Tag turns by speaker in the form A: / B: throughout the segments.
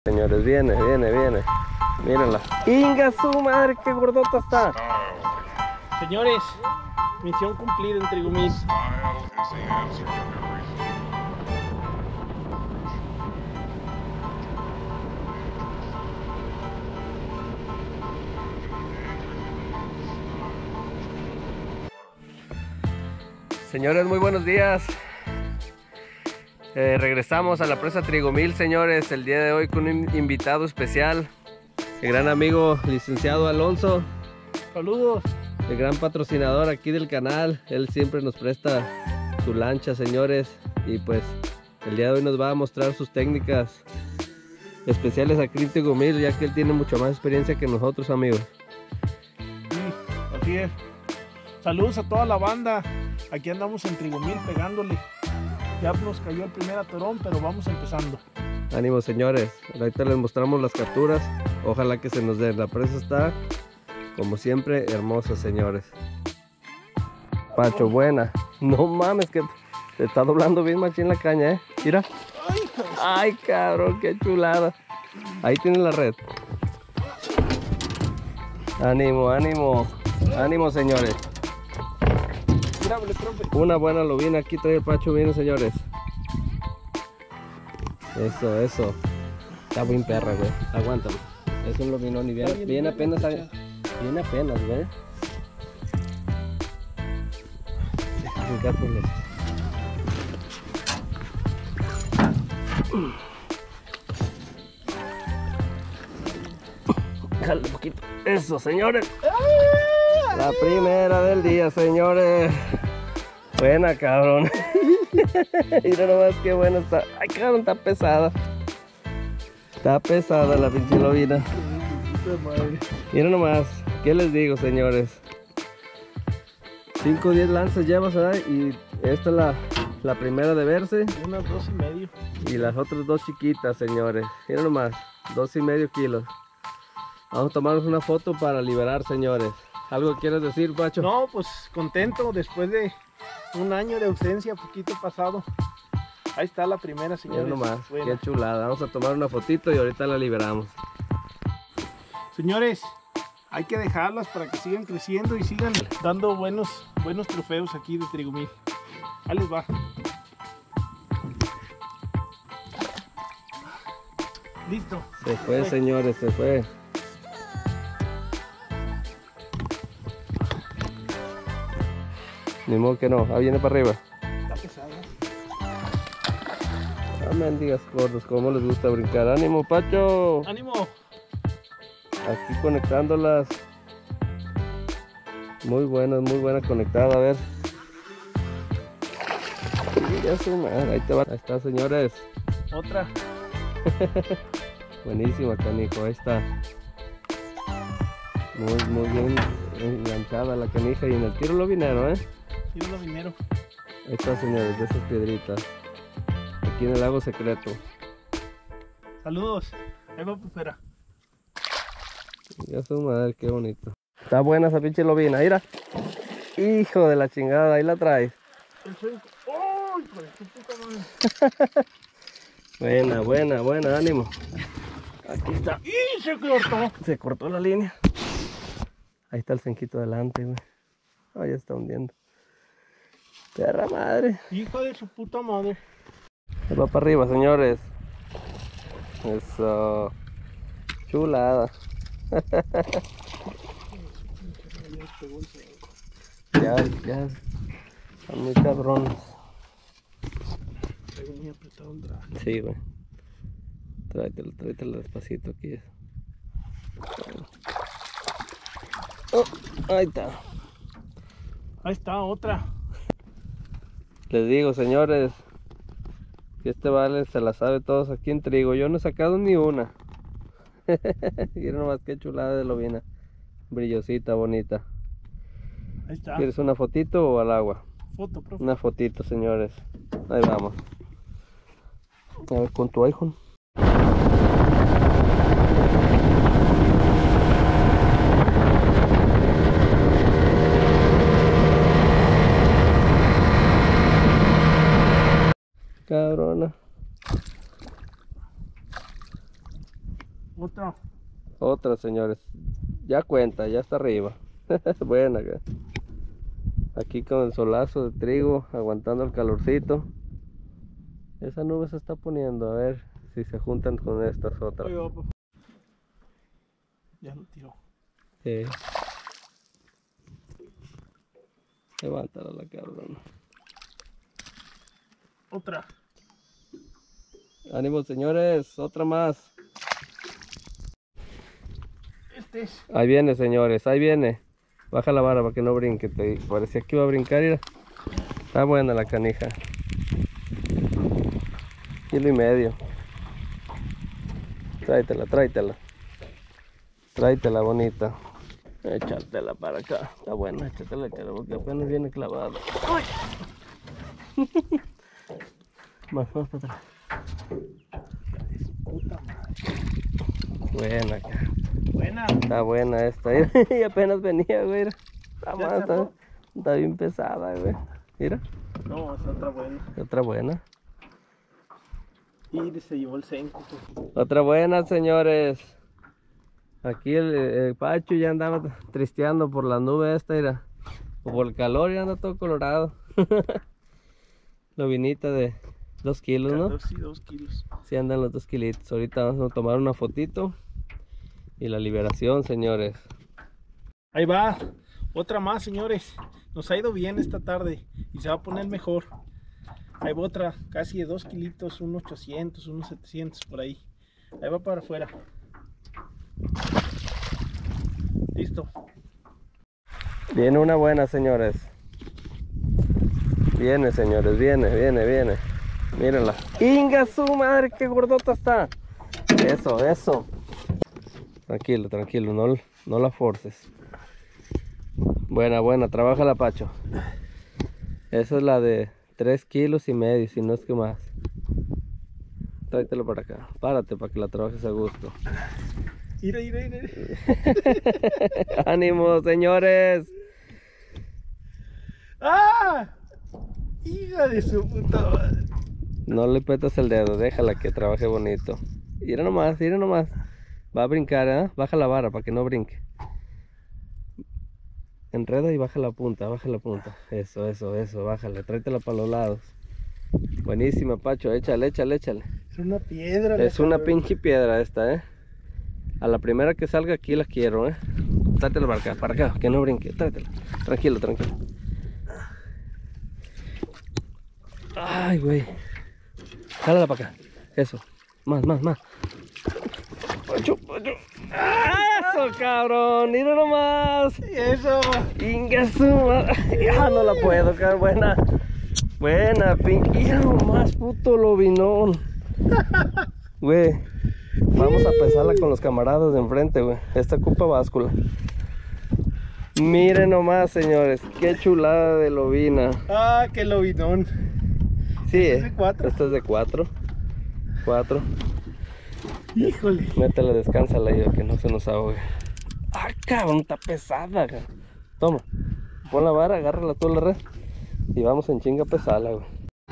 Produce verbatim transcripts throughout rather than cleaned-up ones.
A: Señores, viene, viene, viene. Mírenla. ¡Inga su madre! ¡Qué gordota está!
B: Señores, misión cumplida en Trigumil.
A: Señores, muy buenos días. Eh, regresamos a la presa Trigumil, señores, el día de hoy con un invitado especial, el gran amigo licenciado Alonso.
B: Saludos.
A: El gran patrocinador aquí del canal. Él siempre nos presta su lancha, señores, y pues el día de hoy nos va a mostrar sus técnicas especiales aquí en Trigumil, ya que él tiene mucha más experiencia que nosotros, amigos.
B: Sí, así es. Saludos a toda la banda. Aquí andamos en Trigumil pegándole. Ya nos cayó el primer atorón, pero vamos empezando.
A: Ánimo, señores. Ahorita les mostramos las capturas. Ojalá que se nos den. La presa está, como siempre, hermosa, señores. Pacho, buena. No mames, que se está doblando bien machín la caña, ¿eh? Mira. Ay, cabrón, qué chulada. Ahí tiene la red. Ánimo, ánimo. Ánimo, señores. Una buena lobina, aquí trae el Pacho, miren, señores. Eso, eso. Está bien perra, güey. Aguántame. Es un lobinón y viene, viene apenas, viene apenas, güey. Deja por esto. Déjale un poquito. Eso, señores. La primera del día, señores. Buena, cabrón. Mira nomás qué buena está. Ay, cabrón, está pesada. Está pesada la pinche lobina. Mira nomás. ¿Qué les digo, señores? cinco o diez lanzas llevas, ¿verdad? Y esta es la, la primera de verse.
B: Unas dos y medio.
A: Y las otras dos chiquitas, señores. Mira nomás. Dos y medio kilos. Vamos a tomarnos una foto para liberar, señores. ¿Algo quieres decir, Pacho?
B: No, pues contento después de un año de ausencia, poquito pasado. Ahí está la primera, señores.
A: Mira nomás,
B: Buena.
A: qué chulada. Vamos a tomar una fotito y ahorita la liberamos.
B: Señores, hay que dejarlas para que sigan creciendo y sigan dando buenos, buenos trofeos aquí de Trigumil. Ahí les va. Listo.
A: Se fue, señores, se fue. Ni modo que no, ah, viene para arriba.
B: Está pesada.
A: Ah, mendigas gordos, cómo les gusta brincar. ¡Ánimo, Pacho!
B: ¡Ánimo!
A: Aquí conectándolas. Muy buenas, muy buena conectada, a ver. Sí, ya su madre, ahí te va. Ahí está, señores.
B: Otra.
A: Buenísima, canijo, ahí está. Muy, muy bien enganchada la canija y en el tiro lobinero, ¿eh?
B: Tiro lobinero.
A: Ahí está, señores, de esas piedritas. Aquí en el lago secreto.
B: Saludos. Ahí va Pufera.
A: Ya su madre, qué bonito. Está buena esa pinche lobina, mira. Hijo de la chingada, ahí la traes.
B: ¡Ay, por tu puta madre!
A: Buena, buena, buena, ánimo. Aquí está.
B: ¡Y se cortó!
A: Se cortó la línea. Ahí está el cenquito delante, güey. Ah, ya está hundiendo. Perra madre.
B: Hijo de su puta madre.
A: Ahí va para arriba, señores. Eso. Chulada. Ya, ya. Están muy cabrones.
B: Tengo muy apretado el drag.
A: Sí, güey. Tráetelo, tráetelo despacito aquí. Oh, ahí está.
B: Ahí está otra.
A: Les digo, señores, que este vale se la sabe todos aquí en Trigo. Yo no he sacado ni una. Miren nomás qué chulada de lobina. Brillosita, bonita.
B: Ahí está.
A: ¿Quieres una fotito o al agua?
B: Foto, profe.
A: Una fotito, señores. Ahí vamos. A ver, con tu iPhone. Cabrona.
B: Otra.
A: Otra, señores. Ya cuenta, ya está arriba. Buena. Aquí con el solazo de trigo, aguantando el calorcito. Esa nube se está poniendo, a ver si se juntan con estas otras.
B: Ahí va, papá. Ya lo tiró.
A: Sí. Levántala la cabrona.
B: Otra.
A: Ánimo, señores, otra más.
B: Este es.
A: Ahí viene, señores, ahí viene. Baja la vara para que no brinque. Te parecía que iba a brincar. Mira. Está buena la canija. Kilo y medio. Tráetela, tráetela. Tráetela bonita. Échatela para acá. Está buena, échatela, échatela, porque apenas viene clavada. Más, más para atrás. Buena acá.
B: Buena.
A: Está buena esta. Y apenas venía, güey. Está,
B: ¿Ya
A: más, está,
B: cerró?
A: está bien pesada, güey. Mira.
B: No, es otra buena.
A: Otra buena.
B: Y se llevó el cenco. Pues.
A: Otra buena, señores. Aquí el, el Pacho ya andaba tristeando por la nube esta, mira. O por el calor, ya anda todo colorado. Lobinita de dos kilos, ¿no?
B: Dos y dos kilos.
A: Sí, andan los dos kilitos. Ahorita vamos a tomar una fotito. Y la liberación, señores.
B: Ahí va. Otra más, señores. Nos ha ido bien esta tarde. Y se va a poner mejor. Ahí va otra. Casi de dos kilitos. Unos ochocientos, unos setecientos por ahí. Ahí va para afuera. Listo.
A: Viene una buena, señores. Viene, señores, viene, viene, viene. Mírenla. ¡Inga su madre! ¡Qué gordota está! Eso, eso. Tranquilo, tranquilo, no, no la forces. Buena, buena, trabaja la Pacho. Esa es la de tres kilos y medio, si no es que más. Tráetelo para acá. Párate para que la trabajes a gusto.
B: Mira, mira, mira.
A: ¡Ánimo, señores!
B: ¡Ah! ¡Hija de su puta madre!
A: No le petas el dedo, déjala que trabaje bonito. Mira nomás, mira nomás. Va a brincar, ¿eh? Baja la vara para que no brinque. Enreda y baja la punta, baja la punta. Eso, eso, eso, bájale, tráetela para los lados. Buenísima, Pacho, échale, échale, échale.
B: Es una piedra.
A: Es una pinche piedra esta, ¿eh? A la primera que salga aquí la quiero, ¿eh? Tráetela para acá, para acá, que no brinque, tráetela. Tranquilo, tranquilo. Ay, güey. Jálala para acá. Eso. Más, más, más. Pacho, Pacho. Eso, cabrón. Mira nomás.
B: Y eso.
A: Inga su madre. Ya no la puedo, cabrón. Buena. Buena, pin. Mira nomás, puto lobinón. Güey. Vamos a pesarla con los camaradas de enfrente, güey. Esta ocupa báscula. Miren nomás, señores. Qué chulada de lobina.
B: Ah, qué lobinón.
A: Sí,
B: ¿Este es de cuatro?
A: Esta es de cuatro. Cuatro.
B: Híjole.
A: Métela, descánsala ya que no se nos ahogue. Ah, cabrón, está pesada, güey. Toma. Pon la vara, agárrala tú la red. Y vamos en chinga a pesarla, güey.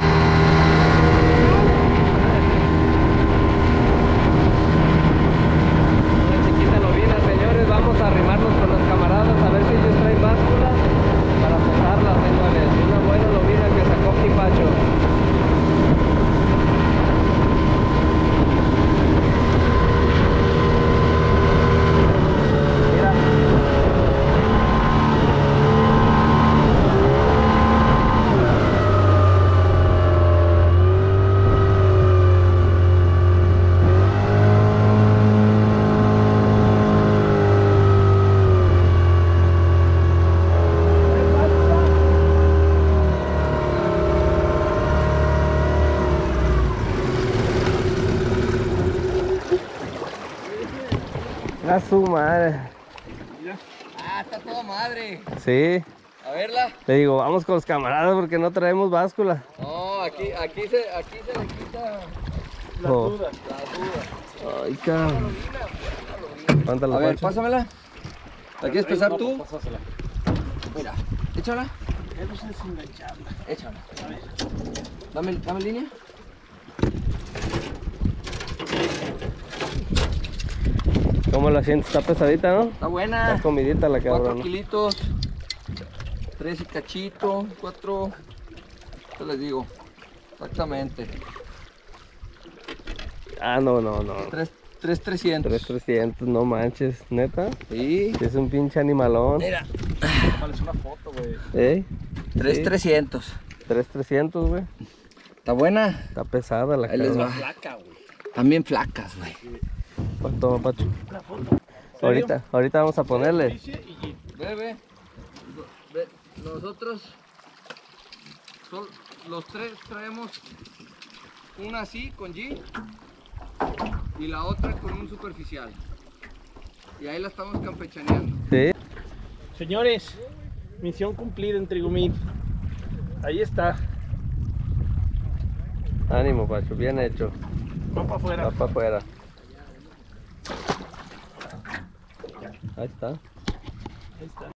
A: Una chiquita lobina, señores. Vamos a arrimarnos con los camaradas a ver si ellos traen báscula para pesarla, señores. Una buena lobina que sacó mi Pacho. A su madre.
C: Ah, está toda madre.
A: Sí.
C: A verla.
A: Le digo, vamos con los camaradas porque no traemos báscula.
C: No, aquí, aquí se, aquí se le quita
B: Las
A: Oh.
B: dudas.
C: la duda.
A: Ay, cabrón. Cuéntala,
C: A ver,
A: Pancho.
C: pásamela. ¿La quieres pesar tú?
B: Pásasela.
C: Mira, échala,
B: Eso es engancharla.
C: échala.
B: A ver.
C: Dame, dame línea.
A: ¿Cómo la sientes? Está pesadita, ¿no?
C: Está buena.
A: Está comidita la
C: Cuatro
A: cabrón.
C: kilitos. Tres y cachito. Cuatro. ¿Qué les digo? Exactamente.
A: Ah, no, no, no.
C: Tres, tres trescientos.
A: tres trescientos, no manches, neta.
C: Sí.
A: Es un pinche animalón.
C: Mira.
B: Tómales una foto, güey.
A: ¿Eh?
C: Tres
A: Sí.
C: trescientos.
A: tres trescientos, güey.
C: Está buena.
A: Está pesada la
C: Ahí les
A: cabrón.
C: va.
B: Flaca, güey.
C: También flacas, güey.
A: Pues toma, Pacho.
B: Una foto.
A: Ahorita, ahorita vamos a ponerle.
B: Dice y-
C: Bebe. Ve, nosotros son, los tres traemos una así con G y la otra con un superficial. Y ahí la estamos campechaneando.
A: Sí.
B: Señores, misión cumplida en Trigumín. Ahí está.
A: Ánimo, Pacho, bien hecho.
B: Va para afuera.
A: Va para afuera. Ahí está.
B: Ahí está.